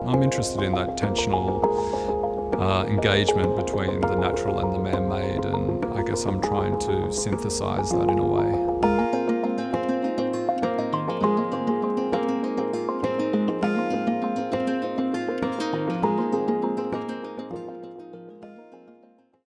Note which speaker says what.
Speaker 1: I'm interested in that tensional engagement between the natural and the man-made, and I guess I'm trying to synthesize that in a way.